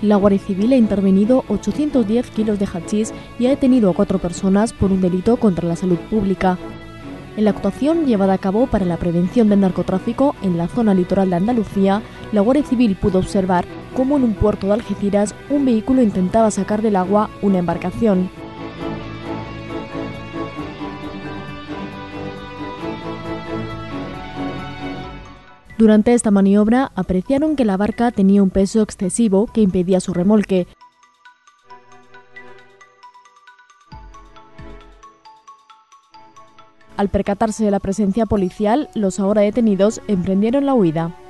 La Guardia Civil ha intervenido 810 kilos de hachís y ha detenido a 4 personas por un delito contra la salud pública. En la actuación llevada a cabo para la prevención del narcotráfico en la zona litoral de Andalucía, la Guardia Civil pudo observar cómo en un puerto de Algeciras un vehículo intentaba sacar del agua una embarcación. Durante esta maniobra apreciaron que la barca tenía un peso excesivo que impedía su remolque. Al percatarse de la presencia policial, los ahora detenidos emprendieron la huida.